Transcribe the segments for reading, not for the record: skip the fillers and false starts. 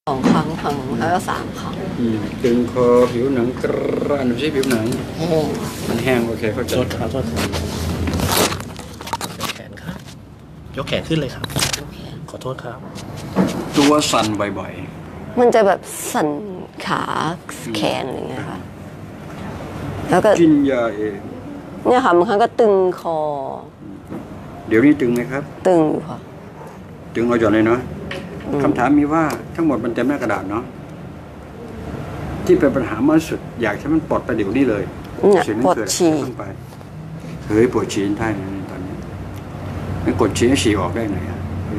2 ครั้งแล้วก็3 ครั้งดึงคอผิวหนังกระดูกที่ผิวหนังมันแห้งโอเคเข้าใจโทษครับแขนครับยกแขนขึ้นเลยครับขอโทษครับตัวสั่นบ่อยมันจะแบบสั่นขาแขนอะไรเงี้ยค่ะแล้วก็กินยาเองเนี่ยค่ะบางครั้งก็ตึงคอเดี๋ยวนี้ตึงไหมครับตึงอยู่ค่ะตึงเอาหย่อนเลยเนาะคำถามมีว่าทั้งหมดมันเต็มหน้ากระดาษเนาะที่เป็นปัญหามากสุดอยากให้มันปลดไปเดี๋ยวนี้เลยปวดฉี่ไปเฮ้ยปวดฉี่ได้นะตอนนี้ไม่กดฉี่ออกได้ไง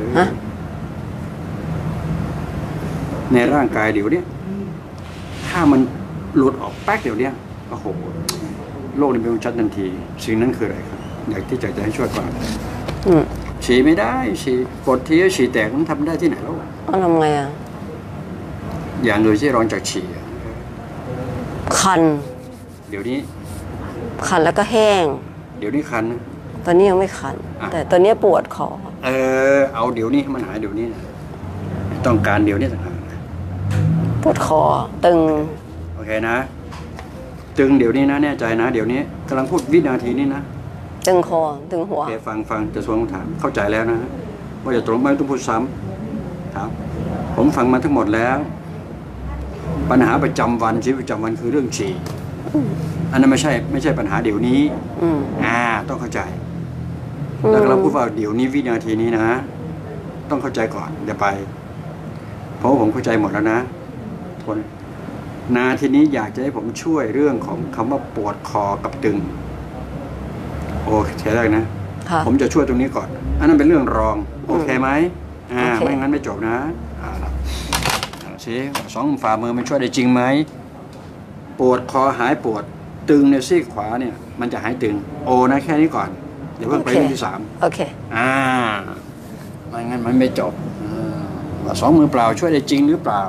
ในร่างกายเดี๋ยวนี้ถ้ามันหลุดออกแป๊กเดี๋ยวนี้โอ้โหโลกนี้เป็นชัดทันทีสิ่งนั้นคืออะไรครับอยากที่จะให้ช่วยก่อนฉี่ไม่ได้ฉี่กดทีฉี่แตกมันทำได้ที่ไหนแล้วทำไงอย่างเลยที่ร้อนจากฉี่คันเดี๋ยวนี้คันแล้วก็แห้งเดี๋ยวนี้คันนะตอนนี้ยังไม่คันแต่ตอนนี้ปวดคอเอาเดี๋ยวนี้มันหายเดี๋ยวนี้นะต้องการเดี๋ยวนี้ต่างหากปวดคอตึงโอเคนะตึงเดี๋ยวนี้นะแน่ใจนะเดี๋ยวนี้กำลังพูดวินาทีนี้นะตึงคอตึงหัวโอเคฟังจะสวนคำถามเข้าใจแล้วนะว่าจะตรงไม่ต้องพูดซ้ำครับผมฟังมาทั้งหมดแล้วปัญหาประจำวันชีวิตประจำวันคือเรื่องฉี่อันนั้นไม่ใช่ปัญหาเดี๋ยวนี้ต้องเข้าใจแล้วเราพูดว่าเดี๋ยวนี้วินาทีนี้นะต้องเข้าใจก่อนเดี๋ยวไปเพราะผมเข้าใจหมดแล้วนะทนนาทีนี้อยากจะให้ผมช่วยเรื่องของคำว่าปวดคอกับตึงโอเคได้นะผมจะช่วยตรงนี้ก่อนอันนั้นเป็นเรื่องรองโอเคไหมไม่งั้นไม่จบนะสิ2 ฝ่ามือมันช่วยได้จริงไหมปวดคอหายปวดตึงในซีกขวาเนี่ยมันจะหายตึงนะแค่นี้ก่อนเดี๋ยวเพิ่งไปเรื่องที่3 โอเคไม่งั้นมันไม่จบ2 มือเปล่าช่วยได้จริงหรือเปล่า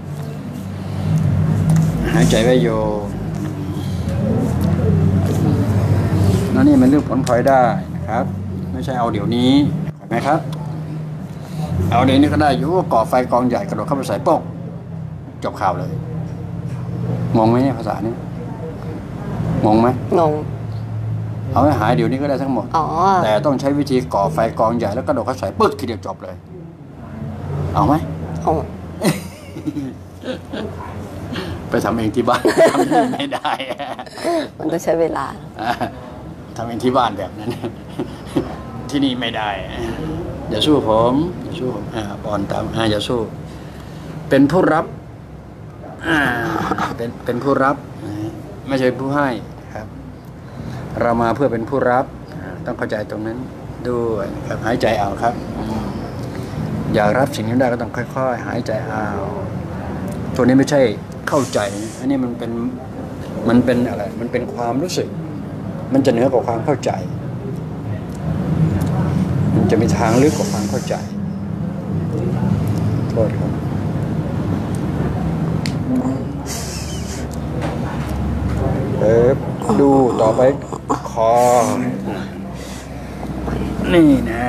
หายใจไว้โยนั่นนี่มันเรื่องผลพลอยได้นะครับไม่ใช่เอาเดี๋ยวนี้เห็นไหมครับเอาเดี๋ยวนี้ก็ได้อยู่ก่อไฟกองใหญ่กระโดดเข้าไปใส่โป๊กจบข่าวเลยงงไหมเนี่ยภาษานี้งงไหมงงเอาให้หายเดี๋ยวนี้ก็ได้ทั้งหมดแต่ต้องใช้วิธีก่อไฟกองใหญ่แล้วกระโดดเข้าใส่ปึ๊กทีเดียวจบเลยเอาไหมเอาไปทำเองที่บ้านทำไม่ได้มันต้องใช้เวลาทำเองที่บ้านแบบนั้นที่นี่ไม่ได้อย่าสู้ผมปอนตามอย่าสู้เป็นผู้รับเป็นผู้รับไม่ใช่ผู้ให้ครับเรามาเพื่อเป็นผู้รับต้องเข้าใจตรงนั้นด้วยครับหายใจเอาครับอยากรับสิ่งนี้ได้ก็ต้องค่อยๆหายใจเอาตัวนี้ไม่ใช่เข้าใจอันนี้มันเป็นอะไรมันเป็นความรู้สึกมันจะเหนือกว่าความเข้าใจมันจะมีทางลึกกว่าความเข้าใจโทษครับดูต่อไปคอนี่นะ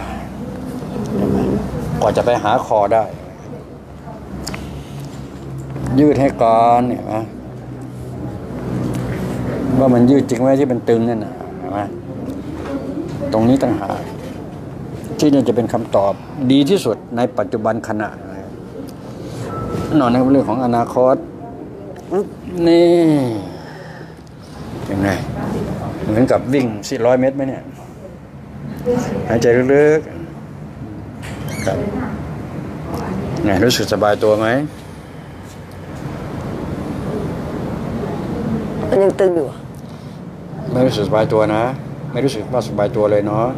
กว่าจะไปหาคอได้ยืดให้ก่อนเห็นไหมว่ามันยืดจริงไหมที่เป็นตึงนั่นนะเห็นไหมตรงนี้ต่างหากที่นี่จะเป็นคำตอบดีที่สุดในปัจจุบันขณะนอนในเรื่องของอนาคตนี่ยังไงเหมือนกับวิ่ง400 เมตรไหมเนี่ยหายใจลึกๆครับไงรู้สึกสบายตัวไหมมันยังตึงอยู่ไม่รู้สึกสบายตัวนะไม่รู้สึกว่าสบายตัวเลยเนาะ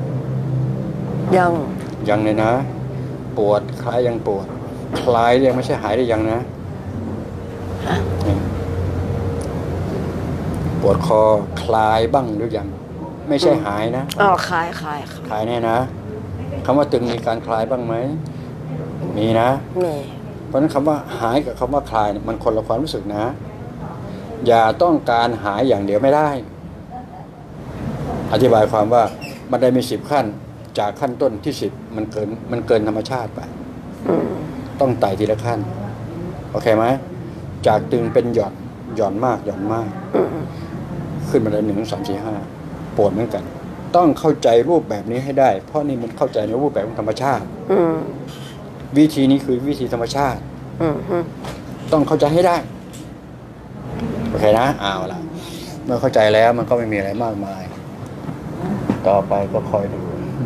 ยังเลยนะปวดคลายยังปวดคลายยังไม่ใช่หายได้ยังนะปวดคอคลายบ้างหรือยังไม่ใช่หายนะคลายแน่นะคำว่าตึงมีการคลายบ้างไหมมีนะมีเพราะฉะนั้นคำว่าหายกับคำว่าคลายมันคนละความรู้สึกนะอย่าต้องการหายอย่างเดียวไม่ได้อธิบายความว่าบันไดมี10 ขั้นจากขั้นต้นที่10มันเกินธรรมชาติไปต้องไต่ทีละขั้นโอเคไหมจากตึงเป็นหย่อนมากขึ้นมาเลย1 2 3 4 5ปวดเหมือนกันต้องเข้าใจรูปแบบนี้ให้ได้เพราะนี่มันเข้าใจในรูปแบบของธรรมชาติวิธีนี้คือวิธีธรรมชาติต้องเข้าใจให้ได้โอเคนะเอาล่ะเมื่อเข้าใจแล้วมันก็ไม่มีอะไรมากมายต่อไปก็คอยดู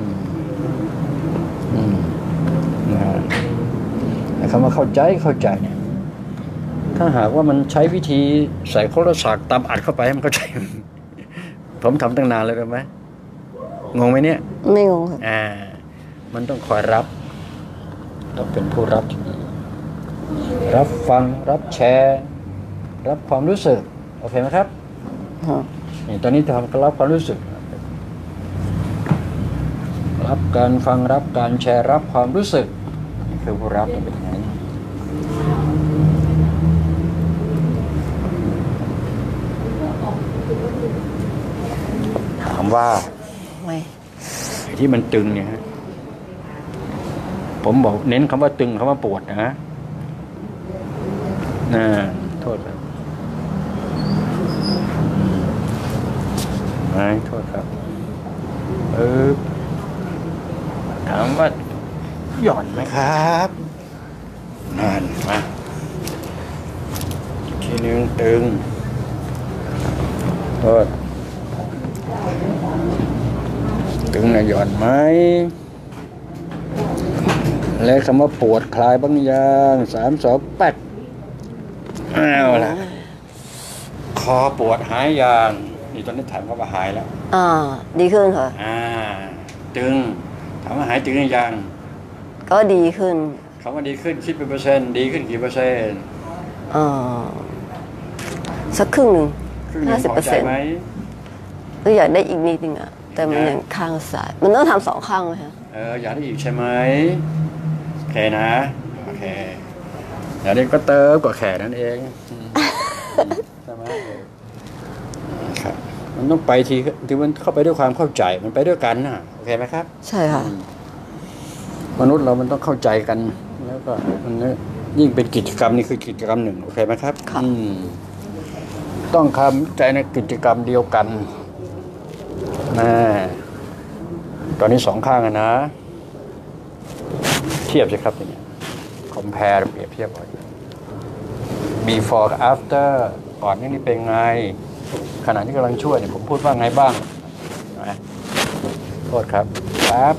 นะคำว่าเข้าใจเนี่ยถ้าหากว่ามันใช้วิธีใส่โคตรศักดิ์ตามอัดเข้าไปให้มันเข้าใจ ผมทำตั้งนานเลยรู้ไหมงงไหมเนี่ยไม่งงครับมันต้องคอยรับต้องเป็นผู้รับที่ดีรับฟังรับแชร์รับความรู้สึกโอเคไหมครับนี่ตอนนี้ทำรับความรู้สึกรับการฟังรับการแชร์รับความรู้สึกนี่คือผู้รับเป็นอย่างนี้ถามว่าไอ้ที่มันตึงเนี่ยฮะผมบอกเน้นคำว่าตึงคำว่าปวดนะโทษครับไม่โทษครับถามว่าหย่อนไหมครับนั่นมาทีนึงตึงโทษตึงนะหย่อนไหมและคำว่าปวดคลายบางอย่าง3 2 8เอาละคอปวดหายอย่างนี่ตอนนี้ถามว่าหายแล้วดีขึ้นค่ะตึงถามว่าหายตึงหรือยังก็ดีขึ้นคำว่าดีขึ้นคิดเป็นเปอร์เซ็นต์ดีขึ้นกี่เปอร์เซ็นต์สักครึ่งหนึ่ง 50%ไหมก็อยากได้อีกนิดนึงแต่มันยังข้างซ้ายมันต้องทำ2 ข้างไหมคะอยากได้อีกใช่ไหมโอเคนะโอเคเดี๋ยวนี้ก็เติมกว่าแขนนั่นเองใช่ไหมครับมันต้องไปทีมันเข้าไปด้วยความเข้าใจมันไปด้วยกันนะโอเคไหมครับใช่ค่ะมนุษย์เรามันต้องเข้าใจกันแล้วก็มันยิ่งเป็นกิจกรรมนี่คือกิจกรรมหนึ่งโอเคไหมครับต้องเข้าใจในกิจกรรมเดียวกันตอนนี้2 ข้างนะเทียบสิครับทีนี้compare เปรียบเทียบไว้ before กับ after ก่อนนี่เป็นไงขณะที่กำลังช่วยเนี่ยผมพูดว่าไงบ้างนะโทษครับครับ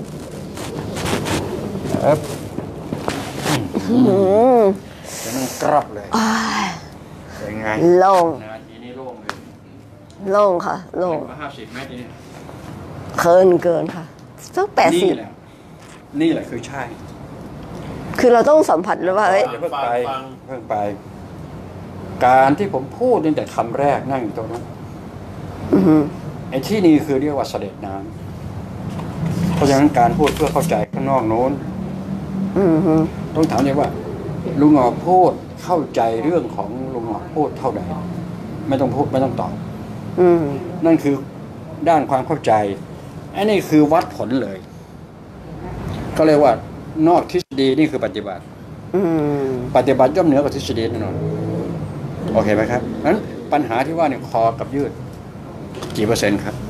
จะนั่งกรับเลยเป็นไงโล่งทีนี้โล่งเลยโล่งค่ะโล่ง 50 เมตรนี่เกินค่ะสัก80 นี่แหละคือใช่คือเราต้องสัมผัสหรือว่าเพิ่งไปการที่ผมพูดตั้งแต่คำแรกนั่งอยู่ตรงนั้นไอ้ที่นี่คือเรียกว่าเสด็จน้ำเพราะฉะนั้นการพูดเพื่อเข้าใจข้างนอกโน้นต้องถามเลยว่าลุงหงอกพูดเข้าใจเรื่องของลุงหงอกพูดเท่าใดไม่ต้องพูดไม่ต้องตอบนั่นคือด้านความเข้าใจอันนี้คือวัดผลเลยก็เรียกว่านอกทฤษฎีนี่คือปฏิบัติปฏิบัติย่อมเหนือกว่าทฤษฎีแน่นอนโอเคไหมครับนั้นปัญหาที่ว่าเนี่ยคอกับยืดกี่เปอร์เซ็นต์ครับ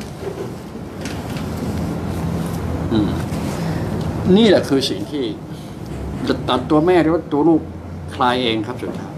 นี่แหละคือสิ่งที่จะตัดตัวแม่หรือว่าตัวลูกคลายเองครับสุดท้าย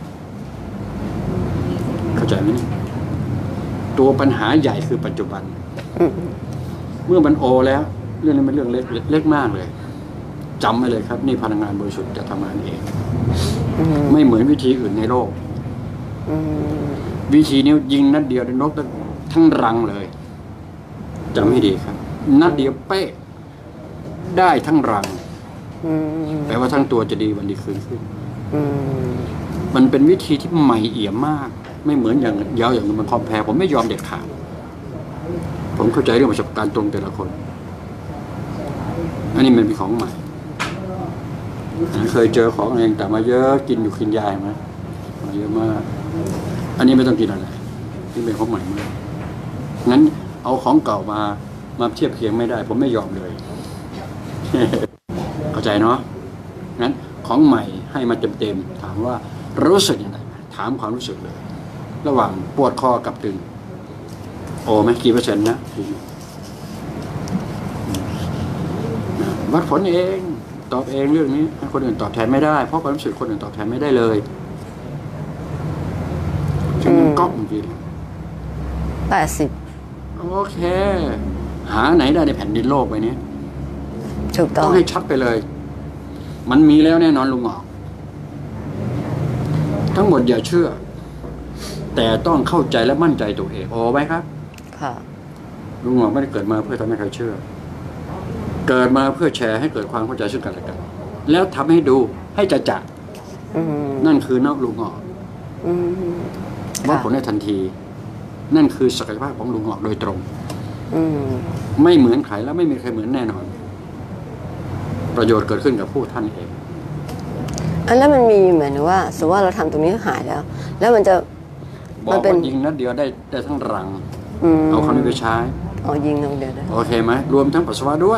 เข้าใจไหมนี่ตัวปัญหาใหญ่คือปัจจุบันเมื่อมันโอแล้วเรื่องนี้เป็นเรื่องเล็กมากเลยจำไว้เลยครับนี่พลังงานบริสุทธิ์จะทำงานเองไม่เหมือนวิธีอื่นในโลกวิธีนี้ยิงนัดเดียวได้นกทั้งรังเลยจำให้ดีครับนัดเดียวเป๊ะได้ทั้งรังแปลว่าทั้งตัวจะดีวันดีคืนขึ้นมันเป็นวิธีที่ใหม่เอี่ยมมากไม่เหมือนอย่างยาวอย่างมันคอมแพร์ผมไม่ยอมเด็ดขาดผมเข้าใจเรื่องประสบการณ์ตรงแต่ละคนอันนี้มันเป็นของใหม่เคยเจอของเองแต่มาเยอะกินอยู่กินยายไหมมาเยอะมากอันนี้ไม่ต้องกินอะไรนี่เป็นของใหม่มากงั้นเอาของเก่ามาเทียบเคียงไม่ได้ผมไม่ยอมเลยเข้าใจเนาะงั้นของใหม่ให้มาเต็มๆถามว่ารู้สึกยังไงถามความรู้สึกเลย ระหว่างปวดคอกับตึงโอ้ไหมกี่เปอร์เซ็นต์นะวัดผลเองตอบเองเรื่องนี้ให้คนอื่นตอบแทนไม่ได้เพราะความรู้สึกคนอื่นตอบแทนไม่ได้เลยฉันก๊อกจริง 80 โอเคหาไหนได้ในแผ่นดินโลกใบนี้ถูกต้องให้ชัดไปเลย มันมีแล้วแน่นอนลุงหงอกทั้งหมดอย่าเชื่อแต่ต้องเข้าใจและมั่นใจตัวเองโอ้ไหมครับค่ะลุงหงอกไม่ได้เกิดมาเพื่อทำให้ใครเชื่อเกิดมาเพื่อแชร์ให้เกิดความเข้าใจซึ่งกันและกันแล้วทำให้ดูให้จะจักนั่นคือนอกลุงหงอกว่าผลได้ทันทีนั่นคือศักยภาพของลุงหงอกโดยตรงไม่เหมือนใครและไม่มีใครเหมือนแน่นอนประโยชน์เกิดขึ้นกับผู้ท่านเองแล้วมันมีเหมือนว่าสมมติว่าเราทำตรงนี้หายแล้วมันจะบอกว่ายิงนัดเดียวได้ทั้งรังเอาคำนี้ไปใช้ยิงนัดเดียวได้โอเคไหมรวมทั้งปัสสาวะด้วย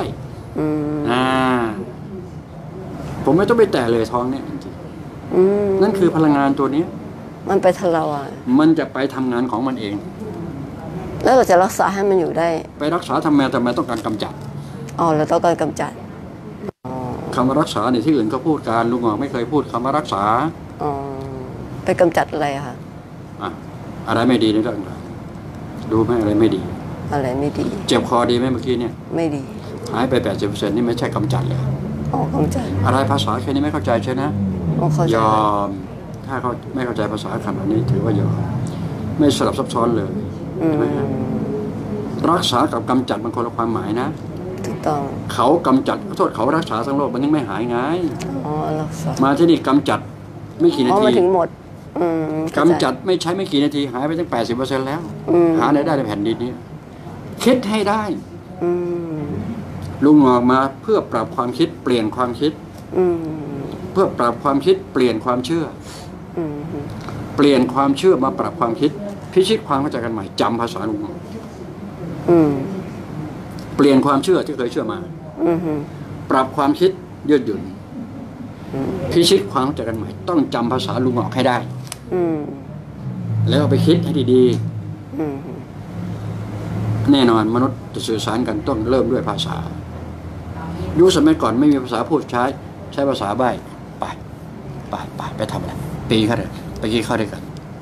ผมไม่ต้องไปแตะเลยท้องเนี่ยจริงๆนั่นคือพลังงานตัวนี้มันไปทะเลาะมันจะไปทำงานของมันเองแล้วเราจะรักษาให้มันอยู่ได้ไปรักษาทำไมต้องการกำจัดเราต้องการกำจัดคำว่ารักษาในที่อื่นก็พูดการลุงหงอกไม่เคยพูดคำว่ารักษาไปกำจัดอะไรคะอะไรไม่ดีในเรื่องอะไรดูไหมอะไรไม่ดีอะไรไม่ดีเจ็บคอดีไหมเมื่อกี้เนี่ยไม่ดีหายไป 80% นี่ไม่ใช่กำจัดเลยกำจัดอะไรภาษาแค่นี้ไม่เข้าใจใช่ไหมยอมถ้าเขาไม่เข้าใจภาษาขนาดนี้ถือว่ายอมไม่สลับซับซ้อนเลยใช่ไหมรักษากับกำจัดมันคนละความหมายนะถูกต้องเขากำจัดโทษเขารักษาทั้งโลกมันยังไม่หายไงรักษามาที่นี่กำจัดไม่กี่นาทีมาถึงหมดกำจัดไม่ใช้ไม่กี่นาทีหายไปตั้ง 80% แล้วหาได้ในแผ่นดินนี้คิดให้ได้ลุงหงอกมาเพื่อปรับความคิดเปลี่ยนความคิดเพื่อปรับความคิดเปลี่ยนความเชื่อเปลี่ยนความเชื่อมาปรับความคิดพิชิตความเข้าใจกันใหม่จำภาษาลุงหงอกเปลี่ยนความเชื่อที่เคยเชื่อมาปรับความคิดยืดหยุ่นพิชิตความเข้าใจกันใหม่ต้องจำภาษาลุงหงอกให้ได้แล้วเอาไปคิดให้ดีๆแน่นอนมนุษย์จะสื่อสารกันต้องเริ่มด้วยภาษายุคสมัยก่อนไม่มีภาษาพูดใช้ภาษาใบ้ไปทำอะไรปีเขาเลยไปกี้เข้าด้วยกัน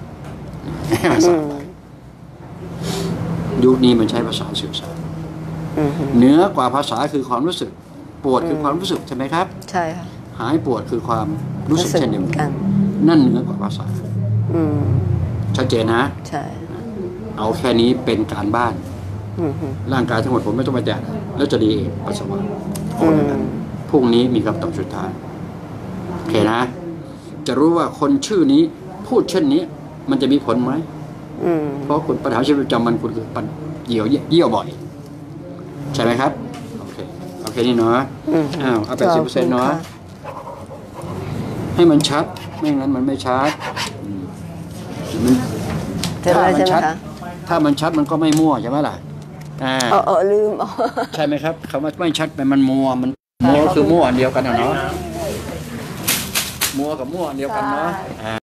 ยุคนี้มันใช้ภาษาสื่อสารเหนือกว่าภาษาคือความรู้สึกปวดคือความรู้สึกใช่ไหมครับใช่ค่ะหายปวดคือความรู้สึกเช่นเดียวกันนั่นเหนือกว่าภาษาชัดเจนนะใช่เอาแค่นี้เป็นการบ้านร่างกายทั้งหมดผมไม่ต้องไปแตะแล้วจะดีเองปัสสาวะพรุ่งนี้มีคำตอบสุดท้ายโอเคนะจะรู้ว่าคนชื่อนี้พูดเช่นนี้มันจะมีผลไหมเพราะคุณปัญหาชีวิตประจำวันคุณคือปัญเยี่ยวบ่อยใช่ไหมครับโอเคนี่เนาะเอา 80% เนาะให้มันชัดไม่งั้นมันไม่ชัดถ้ามันชัดมันก็ไม่มั่วใช่ไหมล่ะลืมใช่ไหมครับคำว่าไม่ชัดมันมัวคือมั่วอันเดียวกันเนาะมัวกับมั่วอันเดียวกันเนาะ